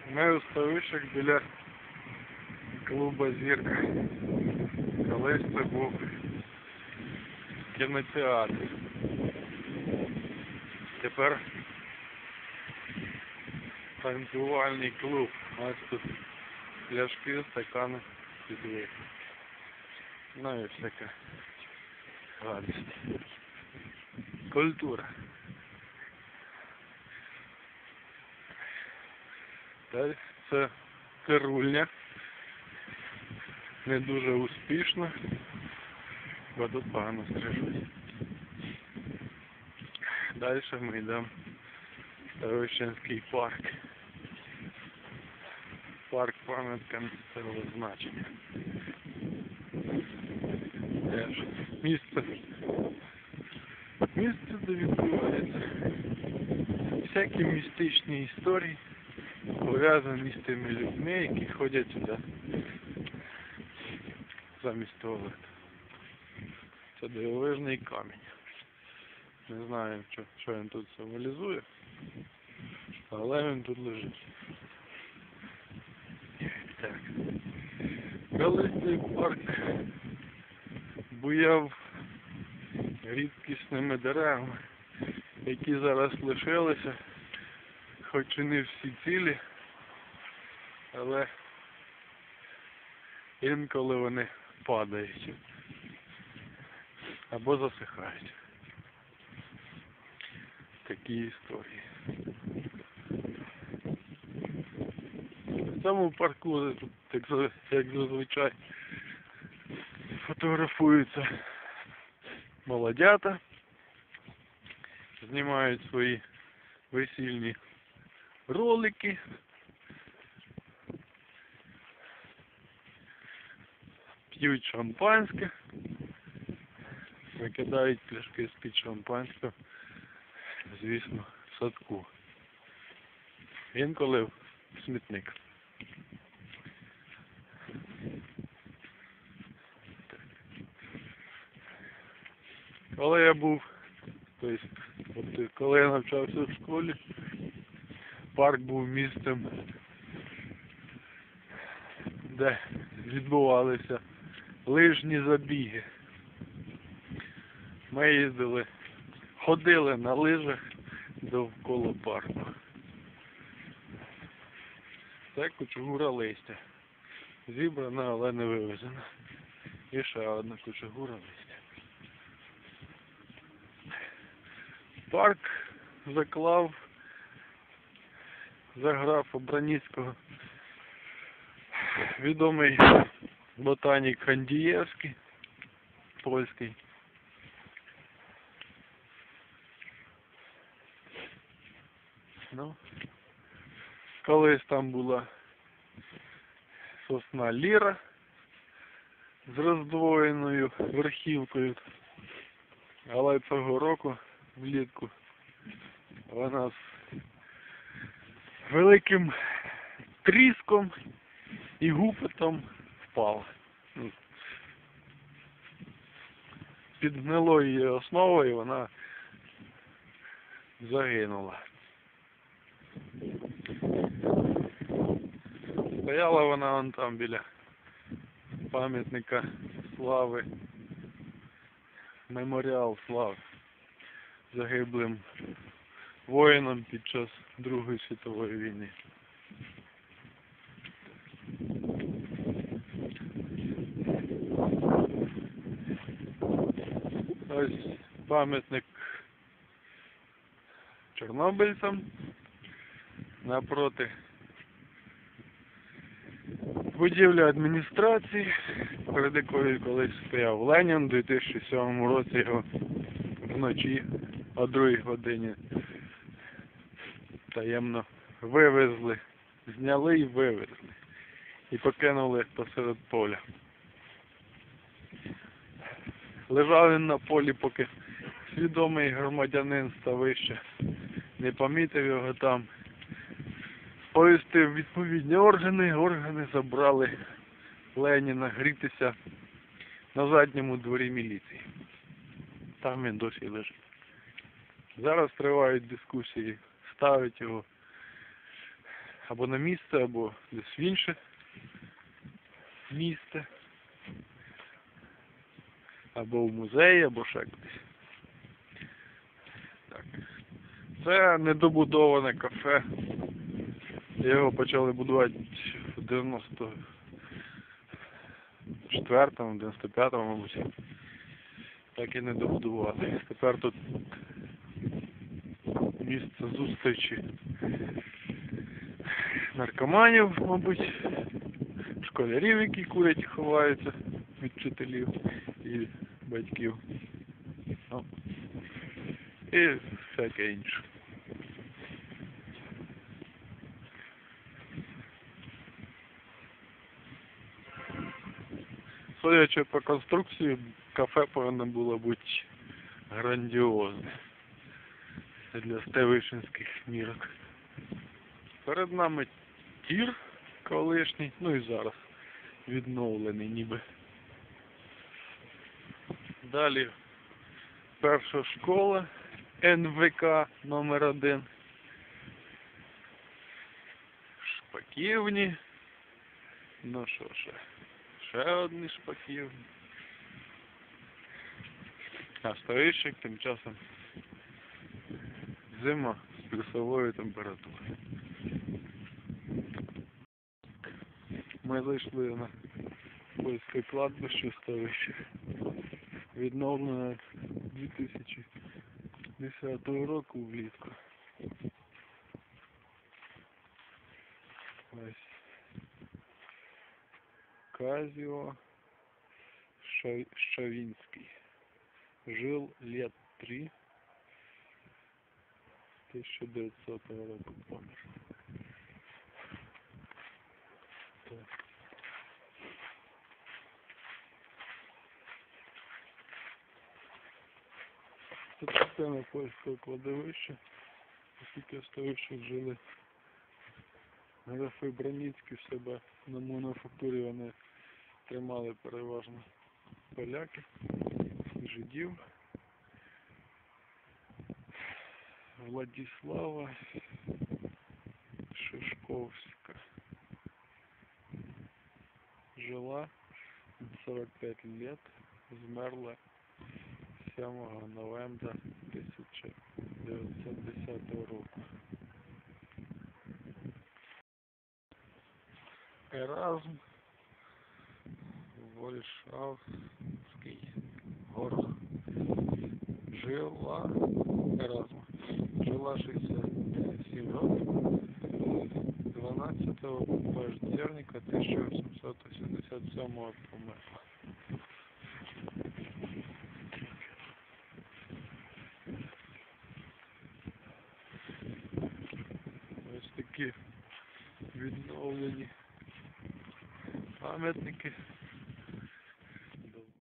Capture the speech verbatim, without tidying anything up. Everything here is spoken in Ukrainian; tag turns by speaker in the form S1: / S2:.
S1: Ми у Ставищах біля клуба «Зірка». Колись це був кінотеатр. Тепер танцювальний клуб. Ось тут пляшки, стакани, підвіки. Ну і всяка гадость. Культура. Та це цирульня. Не дуже успішно, бо тут погано стрижуть. Далі ми йдемо в Ставищенський парк. Парк пам'ятка місцевого значення. Теж місце, місце, де відбуваються всякі містичні історії, пов'язані з тими людьми, які ходять сюди замість туалету. Це дивовижний камінь. Не знаю, що, що він тут символізує, але він тут лежить. Так. Колишній парк буяв рідкісними деревами, які зараз лишилися, хоч і не всі цілі, але інколи вони падають або засихають. Такі історії. В цьому парку, як зазвичай, фотографуються молодята, знімають свої весільні ролики, п'ють шампанське, викидають пляшки з-під шампанського, звісно, в садку. Інколи в смітник. Коли я був, тобто, от, коли я навчався в школі, парк був місцем, де відбувалися лижні забіги. Ми їздили, ходили на лижах довкола парку. Це кучугура листя. Зібрана, але не вивезена. І ще одна кучугура листя. Парк заклав за графа Браніцького відомий ботанік Хандієвський, польський. Ну, колись там була сосна ліра з роздвоєною верхівкою, але цього року влітку вона з великим тріском і гупотом впала. Під гнилою її основою вона загинула. Стояла вона вон там біля пам'ятника слави, меморіал слави загиблим воїнам під час Другої світової війни. Ось пам'ятник чорнобильцям, напроти будівля адміністрації, перед якою колись стояв Ленін. У дві тисячі сьомому році його вночі о другій годині таємно вивезли, зняли і вивезли. І покинули посеред поля. Лежав він на полі, поки свідомий громадянин Ставища не помітив його там. Повістив відповідні органи, органи забрали Леніна грітися на задньому дворі міліції. Там він досі лежить. Зараз тривають дискусії, ставить його або на місце, або десь в інше місце. Або в музеї, або ще кудись. Так. Це недобудоване кафе. Його почали будувати в дев'яносто четвертому, дев'яносто п'ятому, мабуть. Так і не добудували. Тепер тут місце зустрічі наркоманів, мабуть, школярів, які курять і ховаються від вчителів і батьків. Ну, і всяке інше. Судячи по конструкції, кафе повинно було бути грандіозне для стевишинських мірок. Перед нами тір колишній, ну і зараз відновлений ніби. Далі перша школа ен ве ка номер один. Шпаківні. Ну що ще? Ще одні шпаківні. А Ставищик тим часом зима з плюсовою температурою. Ми зайшли на польське кладбище Ставище. Відновлене дві тисячі десятого року влітку. Ось Казіо Щавінський. Жил лет три. тисяча дев'ятсотого року помер. Так. Це частина польського кладовища, оскільки Ставищах жили графи Браніцькі в себе на мануфактурі, вони тримали переважно поляки, жидів. Владислава Шишковська жила сорок п'ять лет, змерла сьомого новembra тисяча дев'ятсот десятого року. Еразм Вольшавський город. Жила Еразм. Жила шістдесят сім років. дванадцятого пождерника тисяча вісімсот сімдесят сьомого померла. Ось такі відновлені пам'ятники.